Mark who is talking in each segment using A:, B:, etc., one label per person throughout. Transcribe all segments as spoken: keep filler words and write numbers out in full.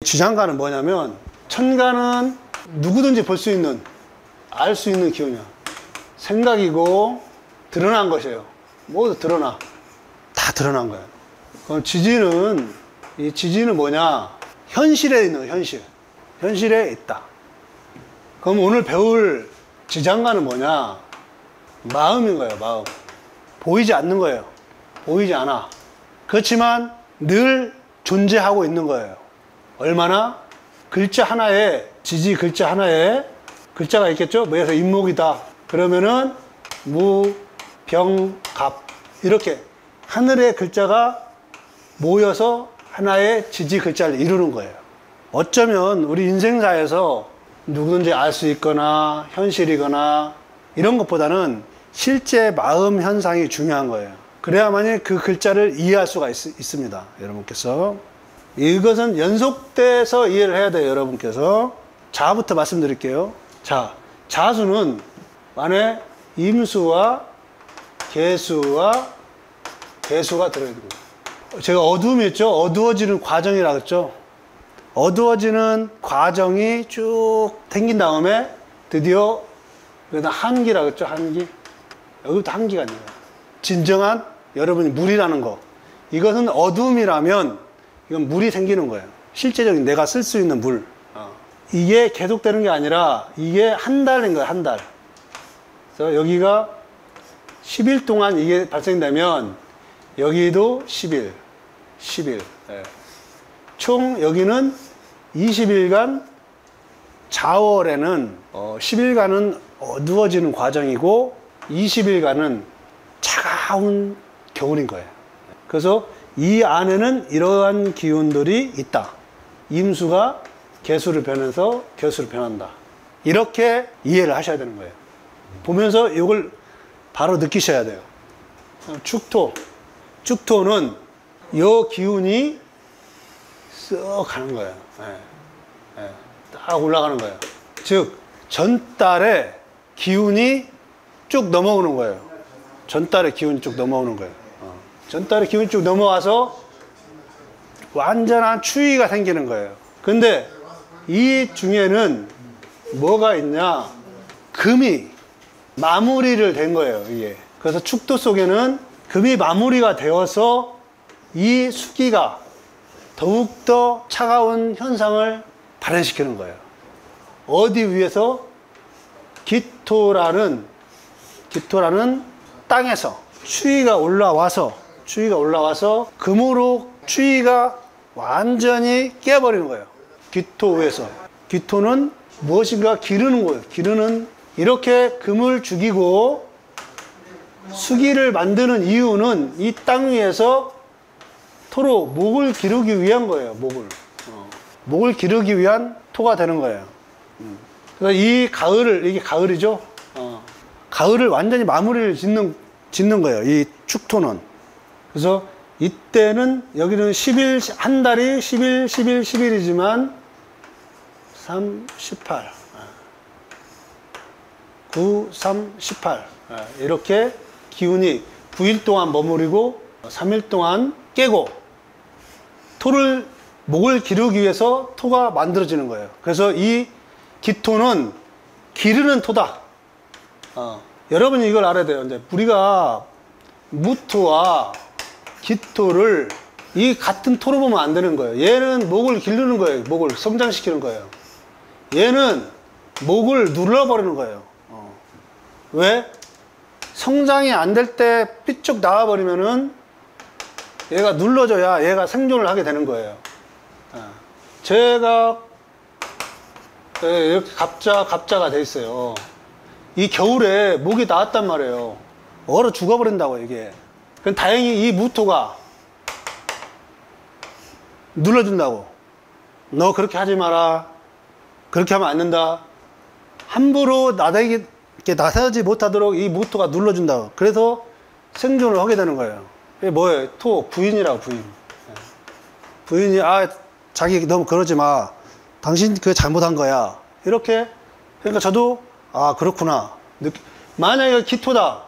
A: 지장간은 뭐냐면, 천간은 누구든지 볼 수 있는, 알 수 있는 기운이야. 생각이고 드러난 것이에요. 모두 드러나. 다 드러난 거예요. 그럼 지지는, 이 지지는 뭐냐? 현실에 있는 거예요, 현실. 현실에 있다. 그럼 오늘 배울 지장간은 뭐냐? 마음인 거예요, 마음. 보이지 않는 거예요. 보이지 않아. 그렇지만 늘 존재하고 있는 거예요. 얼마나? 글자 하나에, 지지 글자 하나에 글자가 있겠죠? 그래서 임목이다. 그러면은 무, 병, 갑. 이렇게 하늘의 글자가 모여서 하나의 지지 글자를 이루는 거예요. 어쩌면 우리 인생사에서 누구든지 알 수 있거나 현실이거나 이런 것보다는 실제 마음 현상이 중요한 거예요. 그래야만이 그 글자를 이해할 수가 있, 있습니다. 여러분께서. 이것은 연속돼서 이해를 해야 돼요. 여러분께서. 자부터 말씀드릴게요. 자, 자수는 안에 임수와 개수와 개수가 들어있는 거예요. 제가 어두움이 있죠? 어두워지는 과정이라고 했죠? 어두워지는 과정이 쭉 생긴 다음에 드디어 그래서 한기라고 했죠? 한기. 여기부터 한기가 있는 거예요. 진정한 여러분이 물이라는 거. 이것은 어두움이라면 이건 물이 생기는 거예요. 실제적인 내가 쓸 수 있는 물. 어. 이게 계속되는 게 아니라 이게 한 달인 거예요. 한 달. 그래서 여기가 십 일 동안 이게 발생되면 여기도 십 일, 십 일. 네. 총 여기는 이십 일간 자월에는 어, 십 일간은 어두워지는 과정이고 이십 일간은 차가운 겨울인 거예요. 그래서 이 안에는 이러한 기운들이 있다. 임수가 개수를 변해서 개수를 변한다. 이렇게 이해를 하셔야 되는 거예요. 보면서 이걸 바로 느끼셔야 돼요. 축토. 축토는 이 기운이 쓱 가는 거예요. 네. 네. 딱 올라가는 거예요. 즉, 전달에 기운이 쭉 넘어오는 거예요. 전달의 기운이 쭉 넘어오는 거예요. 어. 전달의 기운이 쭉 넘어와서 완전한 추위가 생기는 거예요. 근데 이 중에는 뭐가 있냐? 금이 마무리를 된 거예요, 이게. 그래서 축토 속에는 금이 마무리가 되어서 이 수기가 더욱더 차가운 현상을 발현시키는 거예요. 어디 위에서? 기토라는, 기토라는 땅에서 추위가 올라와서, 추위가 올라와서 금으로 추위가 완전히 깨버리는 거예요. 기토 위에서. 기토는 무엇인가 기르는 거예요. 기르는, 이렇게 금을 죽이고 수기를 만드는 이유는 이 땅 위에서 토로 목을 기르기 위한 거예요. 목을. 어. 목을 기르기 위한 토가 되는 거예요. 음. 그래서 이 가을을, 이게 가을이죠? 어. 가을을 완전히 마무리를 짓는, 짓는 거예요. 이 축토는. 그래서 이때는 여기는 십 일, 한 달이 십 일, 십 일, 십 일이지만 삼, 십팔. 구, 삼, 십팔. 이렇게 기운이 구 일 동안 머무르고 삼 일 동안 깨고 토를, 목을 기르기 위해서 토가 만들어지는 거예요. 그래서 이 기토는 기르는 토다. 어, 여러분이 이걸 알아야 돼요. 이제 우리가 무토와 기토를 이 같은 토로 보면 안 되는 거예요. 얘는 목을 기르는 거예요. 목을 성장시키는 거예요. 얘는 목을 눌러버리는 거예요. 어. 왜? 성장이 안 될 때 삐쭉 나와버리면은 얘가 눌러줘야 얘가 생존을 하게 되는 거예요. 어. 제가 이렇게 갑자, 갑자가 돼 있어요. 이 겨울에 목이 나왔단 말이에요. 얼어 죽어버린다고, 이게. 그럼 다행히 이 무토가 눌러준다고. 너 그렇게 하지 마라. 그렇게 하면 안 된다. 함부로 나대기, 나서지 못하도록 이 무토가 눌러준다고. 그래서 생존을 하게 되는 거예요. 이게 뭐예요? 토, 부인이라고, 부인. 부인이, 아, 자기 너무 그러지 마. 당신 그게 잘못한 거야. 이렇게. 그러니까 저도, 아, 그렇구나. 느끼... 만약에 기토다.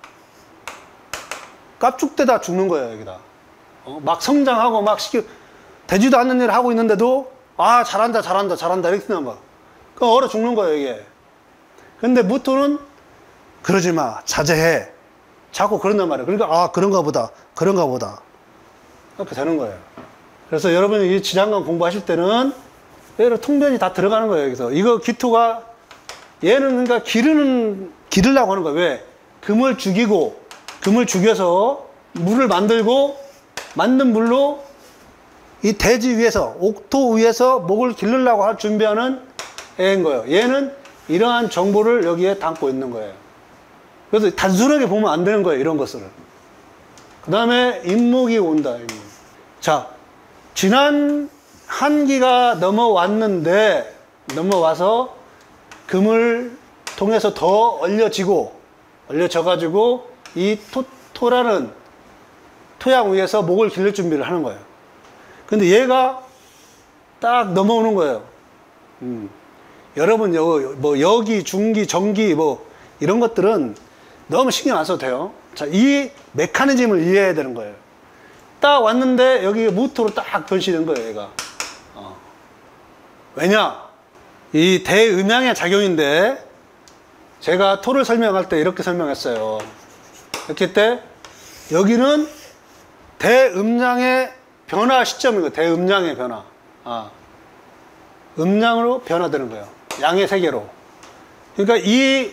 A: 깝죽대다 죽는 거예요, 여기다. 어? 막 성장하고 막 시키, 되지도 않는 일을 하고 있는데도 아, 잘한다, 잘한다, 잘한다. 이렇게 나면 봐. 그럼 얼어 죽는 거예요, 이게. 근데 무토는 그러지 마. 자제해. 자꾸 그런단 말이에요. 그러니까, 아, 그런가 보다. 그런가 보다. 이렇게 되는 거예요. 그래서 여러분이 이 지장간 공부하실 때는 얘를 통변이 다 들어가는 거예요, 여기서. 이거 기토가, 얘는 그러니까 기르는, 기르려고 하는 거예요. 왜? 금을 죽이고, 금을 죽여서 물을 만들고, 만든 물로 이 대지 위에서, 옥토 위에서 목을 기르려고 할 준비하는 애인 거예요. 얘는 이러한 정보를 여기에 담고 있는 거예요. 그래서 단순하게 보면 안 되는 거예요, 이런 것을. 그 다음에 임목이 온다. 임목. 자, 지난 한기가 넘어왔는데, 넘어와서 금을 통해서 더 얼려지고, 얼려져가지고, 이 토, 토라는 토양 위에서 목을 기를 준비를 하는 거예요. 근데 얘가 딱 넘어오는 거예요. 음. 여러분, 여, 뭐, 여기, 중기, 정기, 뭐, 이런 것들은 너무 신경 안 써도 돼요. 자, 이 메커니즘을 이해해야 되는 거예요. 딱 왔는데, 여기 무토로 딱 변시된 거예요, 얘가. 어. 왜냐? 이 대음양의 작용인데, 제가 토를 설명할 때 이렇게 설명했어요. 이렇게 때, 여기는 대음양의 변화 시점인 거예요. 대음양의 변화. 아. 음양으로 변화되는 거예요. 양의 세계로. 그러니까 이,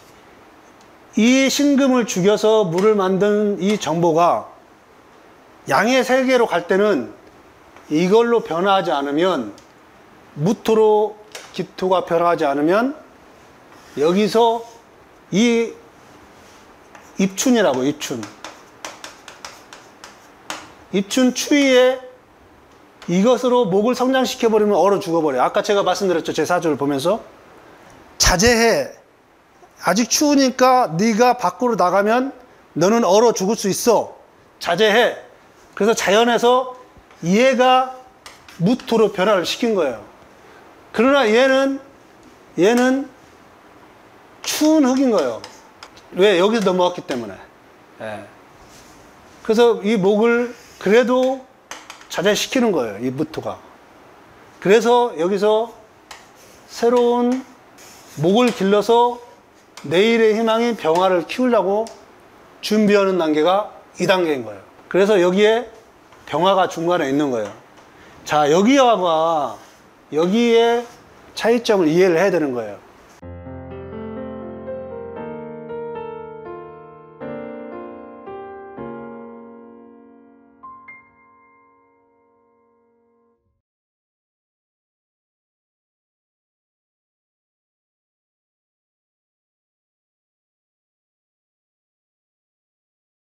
A: 이 신금을 죽여서 물을 만든 이 정보가 양의 세계로 갈 때는 이걸로 변화하지 않으면, 무토로 기토가 변화하지 않으면, 여기서 이 입춘이라고, 입춘. 입춘 추위에 이것으로 목을 성장시켜버리면 얼어 죽어버려요. 아까 제가 말씀드렸죠. 제 사주를 보면서. 자제해. 아직 추우니까 네가 밖으로 나가면 너는 얼어 죽을 수 있어. 자제해. 그래서 자연에서 얘가 무토로 변화를 시킨 거예요. 그러나 얘는, 얘는 추운 흙인 거예요. 왜? 여기서 넘어왔기 때문에. 예. 그래서 이 목을 그래도 자제시키는 거예요, 이 무토가. 그래서 여기서 새로운 목을 길러서 내일의 희망인 병화를 키우려고 준비하는 단계가 이 단계인 거예요. 그래서 여기에 병화가 중간에 있는 거예요. 자, 여기와 여기의 차이점을 이해를 해야 되는 거예요.